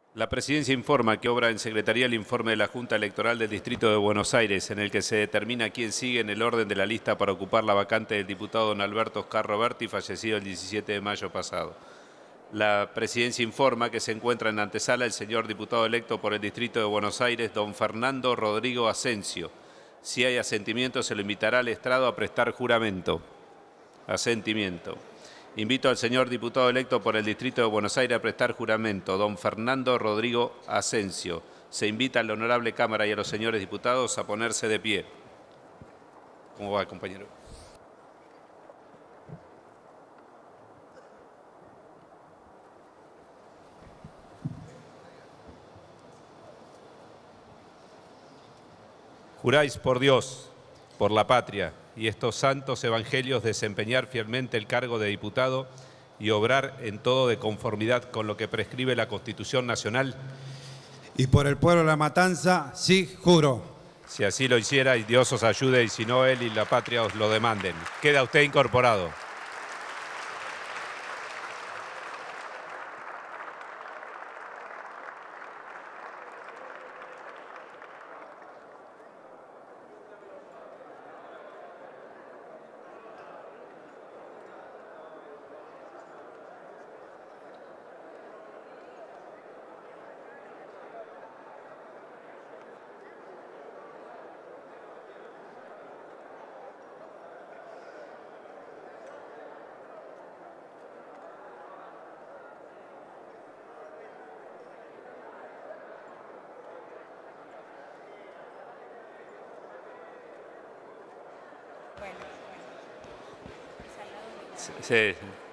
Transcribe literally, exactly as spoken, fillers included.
La Presidencia informa que obra en Secretaría el informe de la Junta Electoral del Distrito de Buenos Aires, en el que se determina quién sigue en el orden de la lista para ocupar la vacante del diputado don Alberto Oscar Roberti, fallecido el diecisiete de mayo pasado. La Presidencia informa que se encuentra en antesala el señor diputado electo por el Distrito de Buenos Aires, don Fernando Rodrigo Asensio. Si hay asentimiento, se lo invitará al estrado a prestar juramento. Asentimiento. Invito al señor diputado electo por el Distrito de Buenos Aires a prestar juramento, don Fernando Rodrigo Asensio. Se invita a la honorable Cámara y a los señores diputados a ponerse de pie. ¿Cómo va, compañero? Juráis por Dios, por la patria y estos santos evangelios desempeñar fielmente el cargo de diputado y obrar en todo de conformidad con lo que prescribe la Constitución Nacional. Y por el pueblo de La Matanza, sí, juro. Si así lo hiciera, y Dios os ayude, y si no, él y la patria os lo demanden. Queda usted incorporado. Bueno, bueno. Sí.